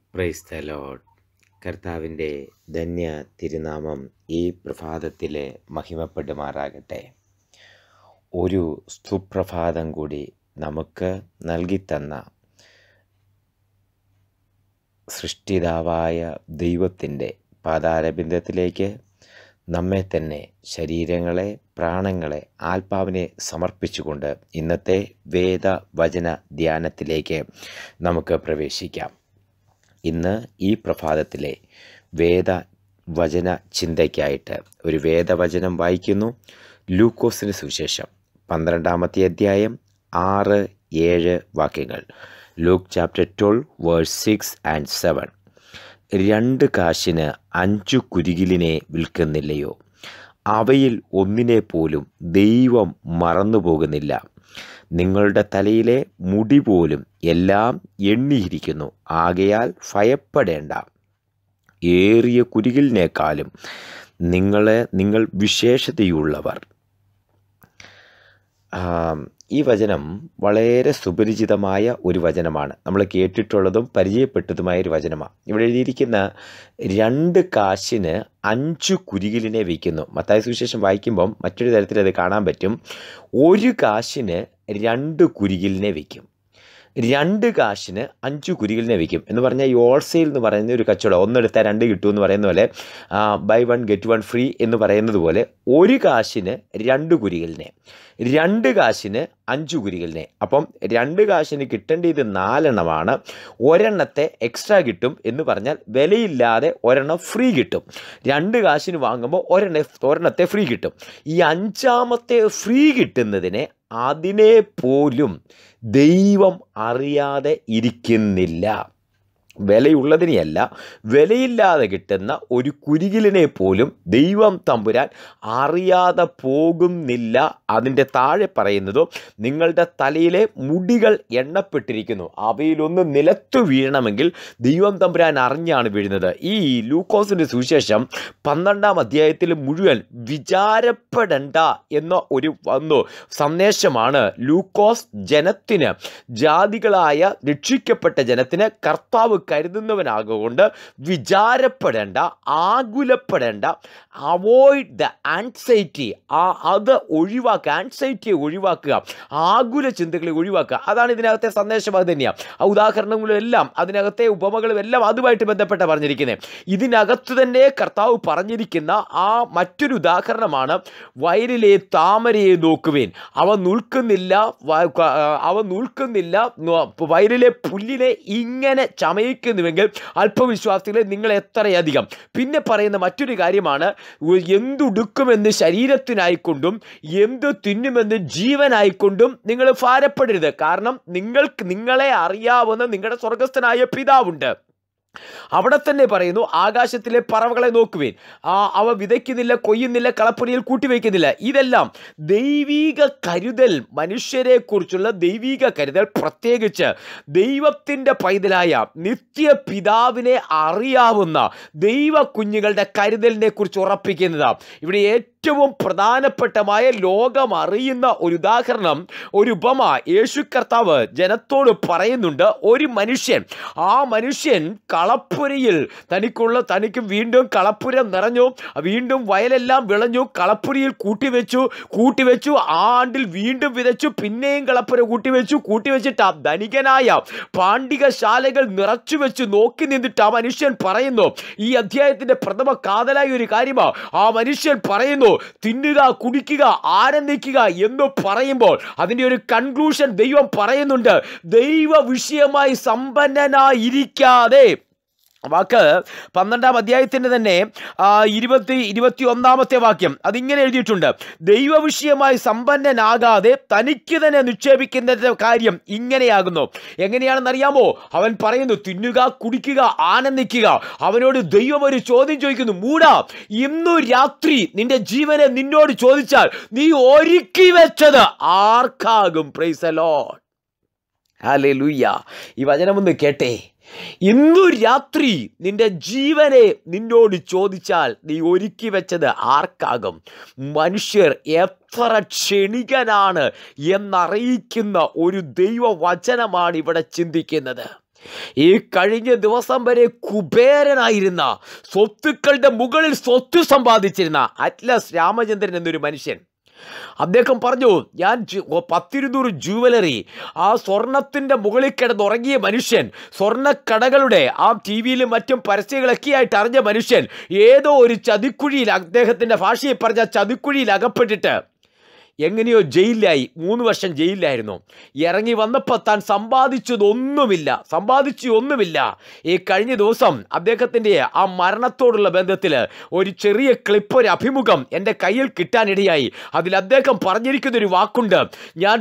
Praise the Lord. കർത്താവിൻ്റെ ധന്യ തിരുനാമം ഈ പ്രഭാതത്തിൽ മഹിമപ്പെടുമാറാകട്ടെ. ഒരു സുപ്രഭാതം കൂടി നമുക്ക് നൽകിത്തന്ന സൃഷ്ടിതാവായ ദൈവത്തിൻ്റെ പാതാരബിന്ദത്തിലേക്ക് നമ്മെ തന്നെ, ശരീരങ്ങളെ, പ്രാണങ്ങളെ, ആത്മാവിനെ സമർപ്പിച്ചുകൊണ്ട് ഇന്നത്തെ വേദവചന ധ്യാനത്തിലേക്ക് നമുക്ക് പ്രവേശിക്കാം. ഇന്ന് ഈ പ്രഭാതത്തിലെ വേദവചന ചിന്തയ്ക്കായിട്ട് ഒരു വേദവചനം വായിക്കുന്നു. ലൂക്കോസിന് സുവിശേഷം 12-ാമത്തെ അധ്യായം 6-7 വാക്യങ്ങൾ. Luke chapter 12 verse 6 and 7. 2 കാശിന് 5 കുരികിലിനെ വിൽക്കുന്നില്ലയോ? അവയിൽ ഒന്നിനെ പോലും ദൈവം മറന്നുപോകുന്നില്ല. നിങ്ങളുടെ തലയിലെ മുടി പോലും എല്ലാം എണ്ണിയിരിക്കുന്നു. ആകയാൽ ഭയപ്പെടേണ്ട. ഏറിയ കുരികിലിനേക്കാളും നിങ്ങൾ വിശേഷതയുള്ളവർ. ഈ വചനം വളരെ സുപരിചിതമായ ഒരു വചനമാണ്. നമ്മൾ കേട്ടിട്ടുള്ളതും പരിചയപ്പെട്ടതുമായ ഒരു വചനമാണ്. ഇവിടെ എഴുതിയിരിക്കുന്ന 2 കാശിന് 5 കുരികിലിനെ വിൽക്കുന്നു. മത്തായി സുവിശേഷം വായിക്കുമ്പം മറ്റൊരു തരത്തിൽ അത് കാണാൻ പറ്റും. 1 കാശിന് 2 കുരികിലിനെ വിൽക്കും. 2 കാശിന് 5 കുരികിലിനെ വിൽക്കും എന്ന് പറഞ്ഞാൽ ഈ ഹോൾസെയിൽ എന്ന് പറയുന്ന ഒരു കച്ചവടം, 1 എടുത്താൽ 2 കിട്ടും എന്ന് പറയുന്ന പോലെ, ബൈ 1 get 1 ഫ്രീ എന്ന് പറയുന്നത് പോലെ 1 കാശിന് 2 കുരികിലിനെ, 2 കാശിന് 5 കുരികിലിനെ. അപ്പം 2 കാശിന് കിട്ടേണ്ടത് 4 എണ്ണമാണ്. ഒരെണ്ണത്തെ എക്സ്ട്രാ കിട്ടും എന്ന് പറഞ്ഞാൽ വിലയില്ലാതെ ഒരെണ്ണം ഫ്രീ കിട്ടും. 2 കാശിന് വാങ്ങുമ്പോൾ ഒരെണ്ണത്തെ ഫ്രീ കിട്ടും. ഈ 5ാമത്തെ ഫ്രീ കിട്ടുന്നതിനെ അതിനെ പോലും ദൈവം അറിയാതെ ഇരിക്കുന്നില്ല. വിലയുള്ളതിനെയല്ല, വിലയില്ലാതെ കിട്ടുന്ന ഒരു കുരികിലിനെ പോലും ദൈവം തമ്പുരാൻ അറിയാതെ പോകുന്നില്ല. അതിൻ്റെ താഴെ പറയുന്നതോ, നിങ്ങളുടെ തലയിലെ മുടികൾ എണ്ണപ്പെട്ടിരിക്കുന്നു. അവയിലൊന്ന് നിലത്തു വീഴണമെങ്കിൽ ദൈവം തമ്പുരാൻ അറിഞ്ഞാണ് വീഴുന്നത്. ഈ ലൂക്കോസിൻ്റെ സുവിശേഷം 12-ാം അധ്യായത്തിൽ മുഴുവൻ വിചാരപ്പെടേണ്ട എന്ന ഒരു സന്ദേശമാണ് ലൂക്കോസ് ജനത്തിന്, ജാതികളായ രക്ഷിക്കപ്പെട്ട ജനത്തിന് കർത്താവ് കരുതുന്നവനാകൊണ്ട് വിചാരപ്പെടേണ്ട, ആകുലപ്പെടേണ്ട, അവോയ്ഡ് ദ ആൻസൈറ്റി, അത് ഒഴിവാക്കുക, ആൻസൈറ്റിയെ ഒഴിവാക്കുക, ആകുല ചിന്തകളെ ഒഴിവാക്കുക. അതാണ് ഇതിനകത്തെ സന്ദേശം. അത് തന്നെയാണ്. ആ ഉദാഹരണങ്ങളും എല്ലാം, അതിനകത്തെ ഉപമകളും എല്ലാം അതുമായിട്ട് ബന്ധപ്പെട്ട പറഞ്ഞിരിക്കുന്നത്. ഇതിനകത്ത് തന്നെ കർത്താവ് പറഞ്ഞിരിക്കുന്ന മറ്റൊരു ഉദാഹരണമാണ് വയലിലെ താമരയെ നോക്കുവേൻ, അവ നിൽക്കുന്നില്ല, വയലിലെ പുല്ലിനെ ഇങ്ങനെ ചമയിക്കുന്നുവെങ്കിൽ അല്പവിശ്വാസികളെ നിങ്ങൾ എത്രയധികം. പിന്നെ പറയുന്ന മറ്റൊരു കാര്യമാണ്, എന്തുടുക്കുമെന്ന് ശരീരത്തിനായിക്കൊണ്ടും എന്തു തിന്നുമെന്ന് ജീവനായിക്കൊണ്ടും നിങ്ങൾ ഭാരപ്പെടരുത്. കാരണം നിങ്ങളെ അറിയാവുന്ന നിങ്ങളുടെ സ്വർഗസ്ഥനായ പിതാവുണ്ട്. അവിടെ തന്നെ പറയുന്നു, ആകാശത്തിലെ പറവകളെ നോക്കുവേൻ, അവ വിതയ്ക്കുന്നില്ല, കൊയ്യുന്നില്ല, കളപ്പുരയിൽ കൂട്ടിവെക്കുന്നില്ല. ഇതെല്ലാം ദൈവീക കരുതൽ, മനുഷ്യരെ കുറിച്ചുള്ള ദൈവീക കരുതൽ, പ്രത്യേകിച്ച് ദൈവത്തിൻ്റെ പൈതലായ നിത്യ പിതാവിനെ അറിയാവുന്ന ദൈവ കുഞ്ഞുങ്ങളുടെ കരുതലിനെ കുറിച്ച് ഉറപ്പിക്കുന്നതാണ്. ഇവിടെ ഏറ്റവും പ്രധാനപ്പെട്ടമായ ലോകം അറിയുന്ന ഒരു ഉദാഹരണം, ഒരു ഉപമ യേശു കർത്താവ് ജനത്തോട് പറയുന്നുണ്ട്. ഒരു മനുഷ്യൻ, ആ മനുഷ്യൻ കളപ്പുരയിൽ തനിക്ക് വീണ്ടും കളപ്പുര നിറഞ്ഞു, വീണ്ടും വയലെല്ലാം വിളഞ്ഞു, കളപ്പുരയിൽ കൂട്ടിവെച്ചു, ആ ആണ്ടിൽ വീണ്ടും വിതച്ചു, പിന്നെയും കളപ്പുര കൂട്ടിവെച്ചിട്ട് ആ ധനികനായ പാണ്ഡികശാലകൾ നിറച്ചു വെച്ച് നോക്കി നിന്നിട്ട് ആ മനുഷ്യൻ പറയുന്നു, ഈ അധ്യായത്തിന്റെ പ്രഥമ കാതലായ ഒരു കാര്യമാണ്. ആ മനുഷ്യൻ പറയുന്നു, തിന്നുക, കുടിക്കുക, ആനന്ദിക്കുക എന്ന് പറയുമ്പോൾ അതിൻ്റെ ഒരു കൺക്ലൂഷൻ ദൈവം പറയുന്നുണ്ട്. ദൈവ വിഷയമായി സമ്പന്നനായിരിക്കാതെ, വാക്ക് 12-ാം അധ്യായത്തിൻ്റെ തന്നെ 21-ാമത്തെ വാക്യം അതിങ്ങനെ എഴുതിയിട്ടുണ്ട്. ദൈവവിഷയമായി സമ്പന്നനാകാതെ തനിക്ക് തന്നെ നിക്ഷേപിക്കുന്ന കാര്യം ഇങ്ങനെയാകുന്നു. എങ്ങനെയാണെന്നറിയാമോ? അവൻ പറയുന്നു, തിന്നുക, കുടിക്കുക, ആനന്ദിക്കുക. അവനോട് ദൈവം ഒരു ചോദ്യം ചോദിക്കുന്നു, മൂടാ, ഇന്നു രാത്രി നിന്റെ ജീവനെ നിന്നോട് ചോദിച്ചാൽ നീ ഒരുക്കി വെച്ചത് ആർക്കാകും? Praise the Lord, hallelujah. ഈ വചനമൊന്ന് കേട്ടേ. ഇന്നു രാത്രി നിന്റെ ജീവനെ നിന്നോട് ചോദിച്ചാൽ നീ ഒരുക്കി വെച്ചത് ആർക്കാകും? മനുഷ്യർ എത്ര ക്ഷണികനാണ് എന്നറിയിക്കുന്ന ഒരു ദൈവവചനമാണ് ഇവിടെ ചിന്തിക്കുന്നത്. ഈ കഴിഞ്ഞ ദിവസം വരെ കുബേരനായിരുന്ന, സ്വത്തുക്കളുടെ മുകളിൽ സ്വത്ത് സമ്പാദിച്ചിരുന്ന അറ്റ്ലസ് രാമചന്ദ്രൻ എന്നൊരു മനുഷ്യൻ, അദ്ദേഹം പറഞ്ഞു, ഞാൻ 10-200 ജുവലറി, ആ സ്വർണത്തിൻ്റെ മുകളിൽ കിടന്നുറങ്ങിയ മനുഷ്യൻ, സ്വർണ്ണക്കടകളുടെ ആ TV-യിലും മറ്റും പരസ്യങ്ങളൊക്കെ ആയിട്ട് അറിഞ്ഞ മനുഷ്യൻ ഏതോ ഒരു ചതിക്കുഴിയിൽ, അദ്ദേഹത്തിൻ്റെ ഭാഷയിൽ പറഞ്ഞ ചതിക്കുഴിയിൽ അകപ്പെട്ടിട്ട് എങ്ങനെയോ ജയിലിലായി. 3 വർഷം ജയിലിലായിരുന്നു. ഇറങ്ങി വന്നപ്പോൾ താൻ സമ്പാദിച്ചൊന്നുമില്ല. ഈ കഴിഞ്ഞ ദിവസം അദ്ദേഹത്തിൻ്റെ ആ മരണത്തോടുള്ള ബന്ധത്തിൽ ഒരു ചെറിയ ക്ലിപ്പ്, ഒരു അഭിമുഖം എൻ്റെ കയ്യിൽ കിട്ടാനിടയായി. അതിൽ അദ്ദേഹം പറഞ്ഞിരിക്കുന്നൊരു വാക്കുണ്ട്, ഞാൻ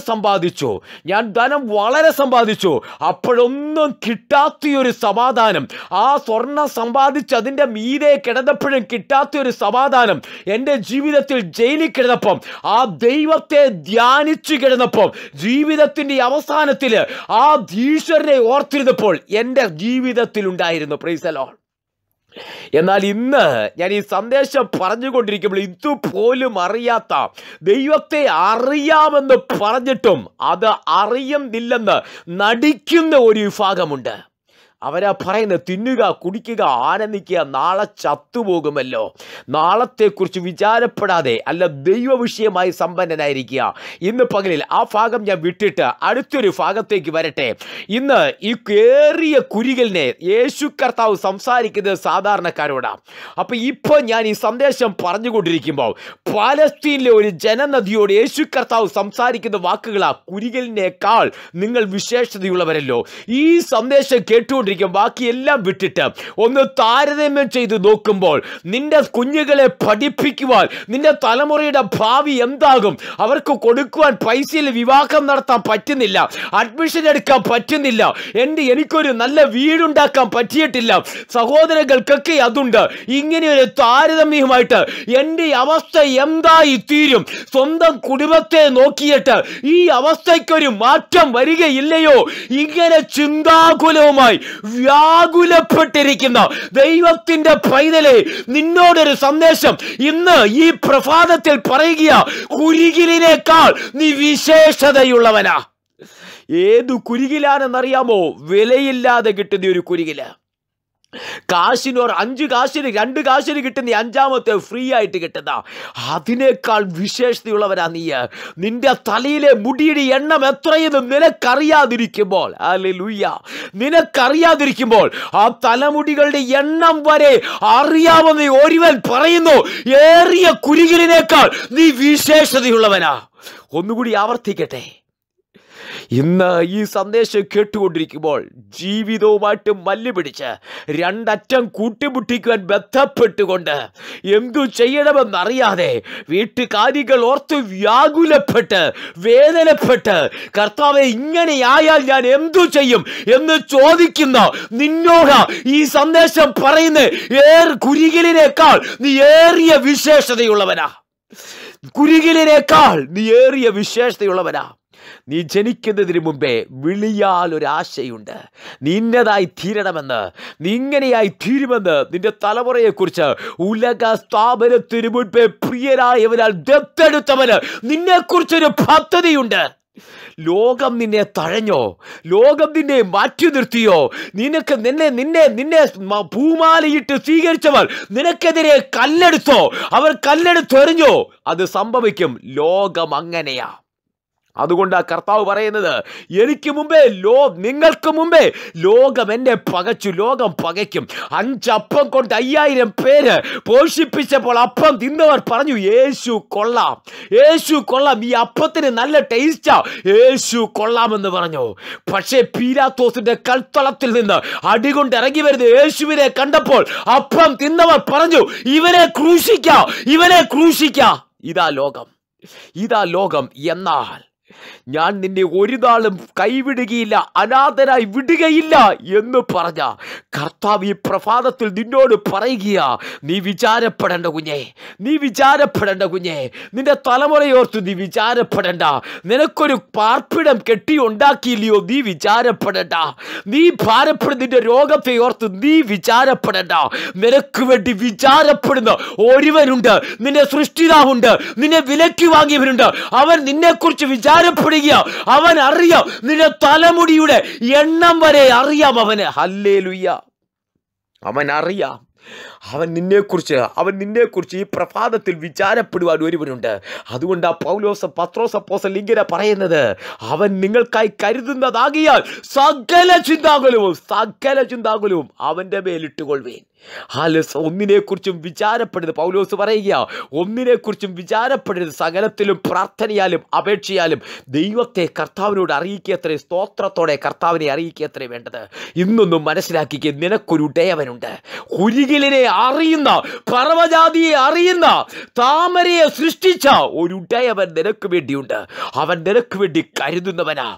ധനം വളരെ സമ്പാദിച്ചു, അപ്പോഴൊന്നും കിട്ടാത്തൊരു സമാധാനം, ആ സ്വർണം സമ്പാദിച്ച് അതിൻ്റെ മീതെ കിടന്നപ്പോഴും കിട്ടാത്തൊരു സമാധാനം എൻ്റെ ജീവിതത്തിൽ ജയിലിൽ കിടന്നപ്പം, ആ ദൈവത്തെ ധ്യാനിച്ചു കിടന്നപ്പോൾ, ജീവിതത്തിന്റെ അവസാനത്തിൽ ആ ഈശ്വരനെ ഓർത്തിരുന്നപ്പോൾ എൻ്റെ ജീവിതത്തിൽ ഉണ്ടായിരുന്നു. Praise the Lord. എന്നാൽ ഇന്ന് ഞാൻ ഈ സന്ദേശം പറഞ്ഞുകൊണ്ടിരിക്കുമ്പോൾ ഇതുപോലും അറിയാത്ത, ദൈവത്തെ അറിയാമെന്ന് പറഞ്ഞിട്ടും അത് അറിയുന്നില്ലെന്ന് നടിക്കുന്ന ഒരു വിഭാഗമുണ്ട്. അവരാ പറയുന്നത്, തിന്നുക, കുടിക്കുക, ആനന്ദിക്കുക, നാളെ ചത്തുപോകുമല്ലോ, നാളത്തെക്കുറിച്ച് വിചാരപ്പെടാതെ അല്ല ദൈവവിഷയമായി സമ്പന്നനായിരിക്കുക. ഇന്ന് പകലിൽ ആ ഭാഗം ഞാൻ വിട്ടിട്ട് അടുത്തൊരു ഭാഗത്തേക്ക് വരട്ടെ. ഇന്ന് ഈ ഏറിയ കുരികലിനെ യേശു കർത്താവ് സംസാരിക്കുന്നത് സാധാരണക്കാരോടാണ്. അപ്പോൾ ഇപ്പോൾ ഞാൻ ഈ സന്ദേശം പറഞ്ഞുകൊണ്ടിരിക്കുമ്പോൾ പാലസ്തീനിലെ ഒരു ജനനദിയോട് യേശു കർത്താവ് സംസാരിക്കുന്ന വാക്കുകളാ, കുരികലിനേക്കാൾ നിങ്ങൾ വിശേഷതയുള്ളവരല്ലോ. ഈ സന്ദേശം കേട്ടുകൊണ്ട് ബാക്കിയെല്ലാം വിട്ടിട്ട് ഒന്ന് താരതമ്യം ചെയ്ത് നോക്കുമ്പോൾ, നിന്റെ കുഞ്ഞുങ്ങളെ പഠിപ്പിക്കുവാൻ, നിന്റെ തലമുറയുടെ ഭാവി എന്താകും, അവർക്ക് കൊടുക്കുവാൻ പൈസയിൽ വിവാഹം നടത്താൻ പറ്റുന്നില്ല, അഡ്മിഷൻ എടുക്കാൻ പറ്റുന്നില്ല, എനിക്കൊരു നല്ല വീടുണ്ടാക്കാൻ പറ്റിയിട്ടില്ല, സഹോദരങ്ങൾക്കൊക്കെ അതുണ്ട്. ഇങ്ങനെ ഒരു താരതമ്യമായിട്ട് എൻ്റെ അവസ്ഥ എന്തായി തീരും? സ്വന്തം കുടുംബത്തെ നോക്കിയിട്ട് ഈ അവസ്ഥയ്ക്കൊരു മാറ്റം വരികയില്ലയോ? ഇങ്ങനെ ചിന്താകുലവുമായി വ്യാകുലപ്പെട്ടിരിക്കുന്ന ദൈവത്തിന്റെ പൈതലേ, നിന്നോടൊരു സന്ദേശം ഇന്ന് ഈ പ്രഭാതത്തിൽ പറയുക, കുരികിലിനേക്കാൾ നീ വിശേഷതയുള്ളവനാ. ഏതു കുരികിലാണെന്നറിയാമോ? വിലയില്ലാതെ കിട്ടുന്ന ഒരു കുരികില്. കാശിന് 5 കാശിന് 2 കാശിന് കിട്ടുന്ന 5ാമത്തെ ഫ്രീ ആയിട്ട് കിട്ടുന്ന, അതിനേക്കാൾ വിശേഷതയുള്ളവനാ നീ. നിന്റെ തലയിലെ മുടിയുടെ എണ്ണം എത്രയെന്ന് നിനക്കറിയാതിരിക്കുമ്പോൾ, ഹല്ലേലൂയ, നിനക്കറിയാതിരിക്കുമ്പോൾ ആ തലമുടികളുടെ എണ്ണം വരെ അറിയാവുന്ന ഒരുവൻ പറയുന്നു, ഏറിയ കുരികിലിനേക്കാൾ നീ വിശേഷതയുള്ളവനാ. ഒന്നുകൂടി ആവർത്തിക്കട്ടെ. ഇന്ന് ഈ സന്ദേശം കേട്ടുകൊണ്ടിരിക്കുമ്പോൾ ജീവിതവുമായിട്ട് മല്ലുപിടിച്ച് രണ്ടറ്റം കൂട്ടിമുട്ടിക്കുവാൻ ബന്ധപ്പെട്ടുകൊണ്ട് എന്തു ചെയ്യണമെന്നറിയാതെ വീട്ടുകാര്യങ്ങൾ ഓർത്ത് വ്യാകുലപ്പെട്ട് വേദനപ്പെട്ട്, കർത്താവേ ഇങ്ങനെയായാൽ ഞാൻ എന്തു ചെയ്യും എന്ന് ചോദിക്കുന്ന നിന്നോട് ഈ സന്ദേശം പറയുന്നത്, കുരികിലിനേക്കാൾ നീ ഏറിയ വിശേഷതയുള്ളവനാ. കുരികിലിനേക്കാൾ നീ ഏറിയ വിശേഷതയുള്ളവനാ. നീ ജനിക്കുന്നതിന് മുമ്പേ വിളിയാൽ ഒരാശയുണ്ട്. നീ ഇന്നതായി തീരണമെന്ന്, നീ ഇങ്ങനെയായി തീരുമെന്ന് നിന്റെ തലമുറയെക്കുറിച്ച് ഉലക സ്ഥാപനത്തിന് മുൻപേ പ്രിയരായവനാൽ ദത്തെടുത്തവന് നിന്നെക്കുറിച്ചൊരു പദ്ധതിയുണ്ട്. ലോകം നിന്നെ തഴഞ്ഞോ? ലോകം നിന്നെ മാറ്റി നിർത്തിയോ? നിന്നെ പൂമാലയിട്ട് സ്വീകരിച്ചവർ നിനക്കെതിരെ കല്ലെടുത്തോ? അവർ കല്ലെടുത്തെറിഞ്ഞോ? അത് സംഭവിക്കും. ലോകം അങ്ങനെയാ. അതുകൊണ്ട് ആ കർത്താവ് പറയുന്നത്, എനിക്ക് മുമ്പേ നിങ്ങൾക്ക് മുമ്പേ ലോകം എന്നെ പകച്ചു, ലോകം പകയ്ക്കും. 5 അപ്പം കൊണ്ട് 5000 പേര് പോഷിപ്പിച്ചപ്പോൾ അപ്പം തിന്നവർ പറഞ്ഞു, യേശു കൊള്ളാം, യേശു കൊള്ളാം, ഈ അപ്പത്തിന് നല്ല ടേസ്റ്റാ, യേശു കൊള്ളാമെന്ന് പറഞ്ഞു. പക്ഷേ പീലാത്തോസിന്റെ കൽത്തളത്തിൽ നിന്ന് അടികൊണ്ട് ഇറങ്ങി വരുന്ന യേശുവിനെ കണ്ടപ്പോൾ അപ്പം തിന്നവർ പറഞ്ഞു, ഇവനെ ക്രൂശിക്കാം, ഇവനെ ക്രൂശിക്കാം. ഇതാ ലോകം. എന്നാൽ ഞാൻ നിന്നെ ഒരു നാളും കൈവിടുകയില്ല, അനാഥനായി വിടുകയില്ല എന്ന് പറഞ്ഞ കർത്താവ് ഈ പ്രഭാതത്തിൽ നിന്നോട് പറയുക, നീ വിചാരപ്പെടേണ്ട കുഞ്ഞേ, നിന്റെ തലമുറയോർത്ത് നീ വിചാരപ്പെടേണ്ട. നിനക്കൊരു പാർപ്പിടം കെട്ടി ഉണ്ടാക്കിയില്ലയോ? നീ വിചാരപ്പെടേണ്ട. നീ ഭാരപ്പെടുന്ന നിന്റെ രോഗത്തെ ഓർത്ത് നീ വിചാരപ്പെടേണ്ട. നിനക്ക് വേണ്ടി വിചാരപ്പെടുന്ന ഒരുവനുണ്ട്, നിന്റെ സൃഷ്ടിതാവുണ്ട്, നിന്നെ വിലയ്ക്ക് വാങ്ങിയവനുണ്ട്. അവൻ നിന്നെക്കുറിച്ച് വിചാരപ്പെടുക. അവൻ അറിയാം, നിന്റെ തലമുടിയുടെ എണ്ണം വരെ അറിയാം അവന്. ഹല്ലേലൂയ. അവൻ അറിയാം. അവൻ നിന്നെക്കുറിച്ച് ഈ പ്രഭാതത്തിൽ വിചാരപ്പെടുവാൻ ഒരുവനുണ്ട്. അതുകൊണ്ട് പത്രോസ് അപ്പോസ്തലൻ ഇങ്ങനെ പറയുന്നത്, അവൻ നിങ്ങൾക്കായി കരുതുന്നതാകിയാൽ സകല ചിന്താകുലവും അവൻ്റെ മേലിട്ടുകൊള്ളുവേൻ. ഒന്നിനെക്കുറിച്ചും വിചാരപ്പെടരുത്. പൗലോസ് പറയുക, ഒന്നിനെക്കുറിച്ചും വിചാരപ്പെടരുത്, സകലത്തിലും പ്രാർത്ഥനയാലും അപേക്ഷയാലും ദൈവത്തെ കർത്താവിനോട് അറിയിക്കത്രേ, സ്തോത്രത്തോടെ കർത്താവിനെ അറിയിക്കത്രേ വേണ്ടത്. ഇന്നൊന്നും മനസ്സിലാക്കിക്കുക, നിനക്കൊരു ഉടയവനുണ്ട്. കുരികിലിനെ അറിയുന്ന, പറവജാതിയെ അറിയുന്ന, താമരയെ സൃഷ്ടിച്ച ഒരു ഉടയവൻ നിനക്ക് വേണ്ടിയുണ്ട്. അവൻ നിനക്ക് വേണ്ടി കരുതുന്നവനാ.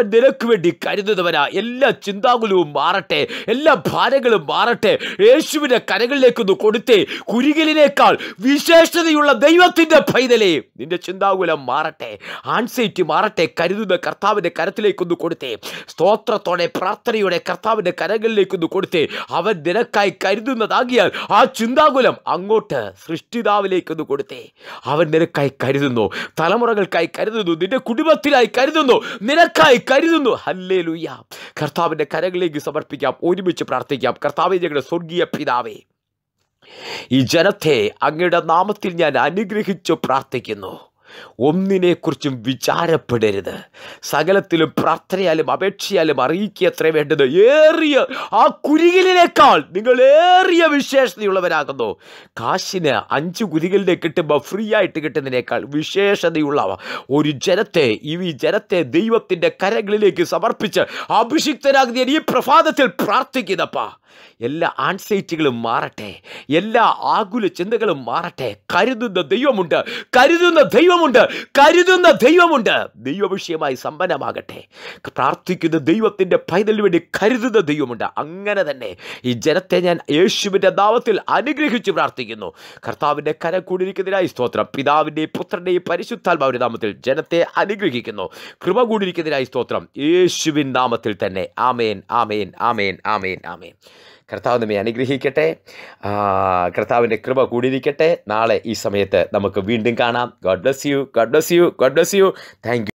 എല്ലാ ചിന്താകുലവും മാറട്ടെ, എല്ലാ ഭാരങ്ങളും മാറട്ടെ. യേശുവിന്റെ കരങ്ങളിലേക്കൊന്ന് കൊടുത്തേ. കുരികിലിനേക്കാൾ വിശേഷതയുള്ള ദൈവത്തിന്റെ പൈതലേ, നിന്റെ ചിന്താകുലം മാറട്ടെ, ആൻസൈറ്റി മാറട്ടെ. കരുതുന്ന കർത്താവിന്റെ കരത്തിലേക്കൊന്ന് കൊടുത്തേ. സ്തോത്രത്തോടെ പ്രാർത്ഥനയോടെ കർത്താവിന്റെ കരങ്ങളിലേക്കൊന്ന് കൊടുത്തേ. അവൻ നിനക്കായി കരുതുന്നതാകിയാൽ ആ ചിന്താകുലം അങ്ങോട്ട് സൃഷ്ടിതാവിലേക്കൊന്ന് കൊടുത്തേ. അവൻ നിനക്കായി കരുതുന്നു, തലമുറകൾക്കായി കരുതുന്നു, നിന്റെ കുടുംബത്തിനായി കരുതുന്നു, നിനക്കായി കരുതുന്നു. ഹല്ലേലൂയ. കർത്താവിന്റെ കരങ്ങളിലേക്ക് സമർപ്പിക്കാം, ഒരുമിച്ച് പ്രാർത്ഥിക്കാം. കർത്താവേ, ഞങ്ങളുടെ സ്വർഗീയ പിതാവേ, ഈ ജനത്തെ അങ്ങയുടെ നാമത്തിൽ ഞാൻ അനുഗ്രഹിച്ചു പ്രാർത്ഥിക്കുന്നു. ഒന്നിനെക്കുറിച്ചും വിചാരപ്പെടരുത്, സകലത്തിലും പ്രാർത്ഥനയാലും അപേക്ഷയാലും അറിയിക്കത്രേ വേണ്ടത്. ആ കുരികിലിനേക്കാൾ നിങ്ങൾ ഏറിയ വിശേഷതയുള്ളവരാകുന്നു. കാശിന് 5 കുരികിലിനെ കിട്ടുമ്പോൾ ഫ്രീ ആയിട്ട് കിട്ടുന്നതിനേക്കാൾ വിശേഷതയുള്ള ഒരു ജനത്തെ, ഈ ജനത്തെ ദൈവത്തിൻ്റെ കരങ്ങളിലേക്ക് സമർപ്പിച്ച് അഭിഷിക്തരാകുന്ന ഈ പ്രഭാതത്തിൽ പ്രാർത്ഥിക്കുന്നപ്പാ, എല്ലാ ആൻസൈറ്റികളും മാറട്ടെ, എല്ലാ ആകുല ചിന്തകളും മാറട്ടെ. കരുതുന്ന ദൈവമുണ്ട്. ദൈവവിഷയമായി സമ്പന്നമാകട്ടെ. പ്രാർത്ഥിക്കുന്ന ദൈവത്തിൻ്റെ പൈതലിന് വേണ്ടി കരുതുന്ന ദൈവമുണ്ട്. അങ്ങനെ തന്നെ ഈ ജനത്തെ ഞാൻ യേശുവിൻ്റെ നാമത്തിൽ അനുഗ്രഹിച്ച് പ്രാർത്ഥിക്കുന്നു. കർത്താവിൻ്റെ കരം കൂടിയിരിക്കുന്നതിനായി സ്തോത്രം. പിതാവിൻ്റെയും പുത്രൻ്റെയും പരിശുദ്ധാത്മാവിന്റെ നാമത്തിൽ ജനത്തെ അനുഗ്രഹിക്കുന്നു. കൃപ കൂടിയിരിക്കുന്നതിനായി സ്തോത്രം. യേശുവിൻ നാമത്തിൽ തന്നെ. ആമേൻ, ആമേൻ, ആമേൻ, ആമേൻ, ആമേൻ. കർത്താവ് നമ്മെ അനുഗ്രഹിക്കട്ടെ. കർത്താവിൻ്റെ കൃപ കൂടിയിരിക്കട്ടെ. നാളെ ഈ സമയത്ത് നമുക്ക് വീണ്ടും കാണാം. God bless you. Thank U.